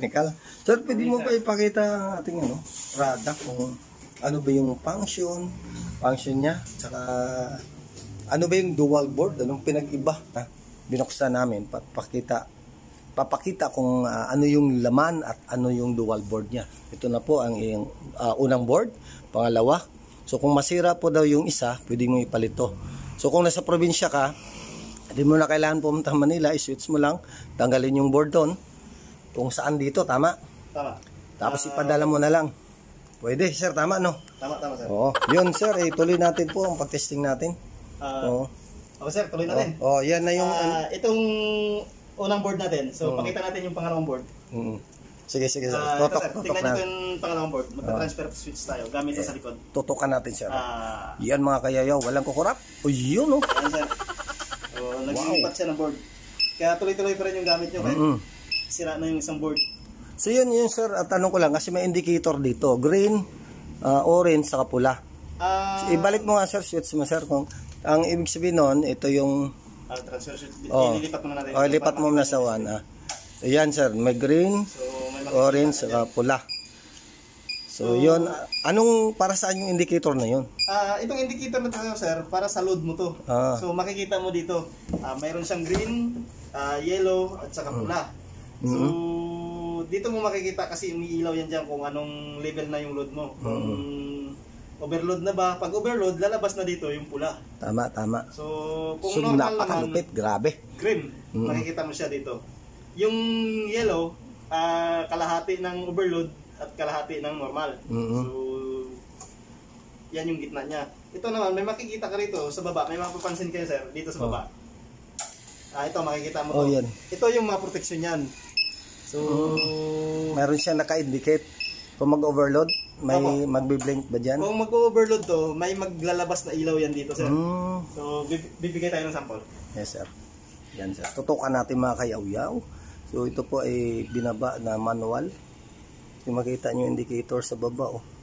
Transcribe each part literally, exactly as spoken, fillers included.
technical. Sir, pwede mo ba ipakita ang ating ano, product kung ano ba yung function, function niya, tsaka ano ba yung dual board, anong pinag-iba na binuksan namin, papakita, papakita kung uh, ano yung laman at ano yung dual board niya. Ito na po ang iyong uh, unang board, pangalawa. So kung masira po daw yung isa, pwede mo ipalit to. So kung nasa probinsya ka, hindi mo na kailangan pumunta Manila, i-switch mo lang, tanggalin yung board doon. Kung saan dito, tama? Tama. Tapos uh, ipadala mo na lang. Pwede, sir, tama, no? Tama, tama, sir. Oo. Yun, sir, eh, tuloy natin po ang pag-testing natin. Uh, Oo. Okay, sir, tuloy natin. Oo, oh, yan na yung... Uh, itong unang board natin. So, Oo. pakita natin yung pangalawang board. Mm. Sige, sige, sir. Uh, Tutok, ito, sir, tutok tingnan na. nyo yung pangalawang board. Magka-transfer switch tayo gamit Eh, sa likod. tutukan natin, sir. Uh, yan, mga kayayaw. Walang kukurap. O, yun, oh. Yan, sir. So, naglilipat siya ng board. Kaya tuloy-tuloy pa rin yung gamit nyo. Mm-hmm. Sira na yung isang board. So, yun, yun, sir. At tanong ko lang, kasi may indicator dito. Green, uh, orange, saka pula. Uh, so, ibalik mo nga, sir. Switch mo, sir. Kung, ang ibig sabihin nun, ito yung... Uh, transfer switch. Oh, ililipat mo na natin. Oh, lipat mo na sa one. Ah. Ayan, sir. May green, so, may orange, saka pula. So, so, yun. Anong, para saan yung indicator na yun? Uh, itong indicator na ito, sir, para sa load mo to. Ah. So, makikita mo dito, uh, mayroon siyang green, uh, yellow, at saka pula. So, mm-hmm. dito mo makikita kasi umiilaw yan dyan kung anong level na yung load mo. Kung mm-hmm. overload na ba? Pag overload, lalabas na dito yung pula. Tama, tama. So, kung so, normal napakalupit, naman, grabe. green, mm-hmm. makikita mo siya dito. Yung yellow, uh, kalahati ng overload at kalahati ng normal. Mm-hmm. So, yan yung gitna niya. Ito naman, may makikita ka rito sa baba. May mapapansin kayo, sir, dito sa baba. Oh. Ah, ito, makikita mo oh, to. Yan. Ito yung mga protection yan. So, mm. Meron siya naka-indicate. Kung mag-overload, may magbi-blink ba dyan? Kung mag-overload to, may maglalabas na ilaw yan dito, sir. Mm. So, bibigay tayo ng sample. Yes, sir. Yan, sir. Tutukan natin mga kayaw-yaw. So, ito po ay binaba na manual. Yung makita nyo indicator sa baba, oh.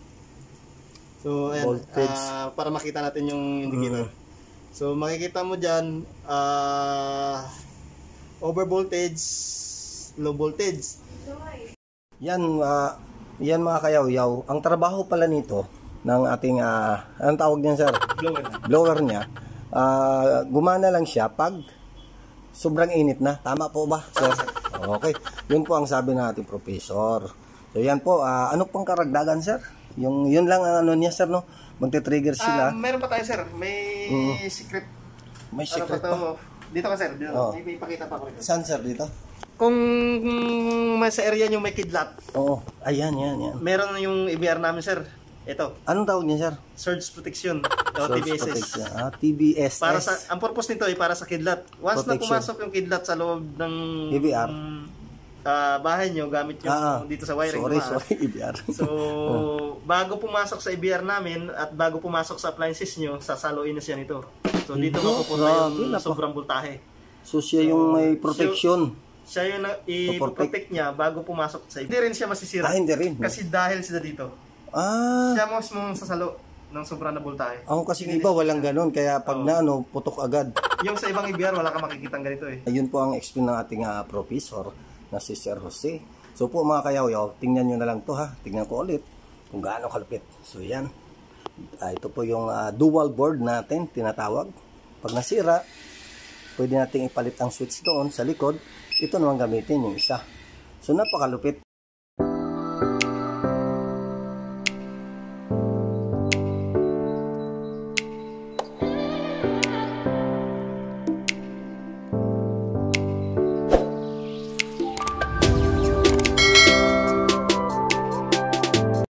So, ayan, voltage. Uh, para makita natin yung indicator. Mm. So, makikita mo dyan, uh, over voltage, low voltage. Yan, uh, yan mga kayaw-yaw. Ang trabaho pala nito, ng ating, uh, anong tawag niyan, sir? Blower. Blower niya. Uh, gumana lang siya pag sobrang init na. Tama po ba, sir? Okay. Yun po ang sabi ng ating professor. So, yan po. Uh, ano pang karagdagan, sir? Yung, yun lang ang ano niya, sir, no? Magte-trigger sila. Uh, meron pa tayo, sir. May mm. secret. May secret ano pa, pa. Dito ka, sir. Dito. Oh. May, may ipakita pa ko rin. Saan, sir? Dito? Kung may sa area nyo may kidlat. Oo. Ayan, yan, yan. Meron yung I B R namin, sir. Ito. Anong tawag niya, sir? Surge Protection. O Surge T B S S. Protection. Ah, T B S S. Para sa, ang purpose nito ay para sa kidlat. Once Protection. na pumasok yung kidlat sa loob ng I B R. Um, uh, bahay nyo, gamit yung ah, dito sa wiring. Sorry, naman. sorry, I B R. So, bago pumasok sa I B R namin at bago pumasok sa appliances nyo, sasaluin na siya nito. So, dito Ito, mapupunta yung grabe, sobrang voltahe. So, siya yung may protection. So, siya yung i-protect niya bago pumasok sa I B R. Hindi rin siya masisira. Ah, hindi rin. Kasi dahil sila dito. Ah. Siya mo mong sasalo ng sobrang na voltahe. Ako kasi iba walang ganun. Kaya pag oh. na ano, putok agad. Yung sa ibang I B R, wala ka makikitang ganito eh. Ayun po ang explain ng ating uh, professor na si Sir Jose. So po mga kayaw-yaw, tingnan nyo na lang to ha. Tingnan ko ulit kung gaano kalupit. So yan. Uh, ito po yung uh, dual board natin, tinatawag. Pag nasira, pwede natin ipalit ang switch doon sa likod. Ito naman gamitin yung isa. So napakalupit.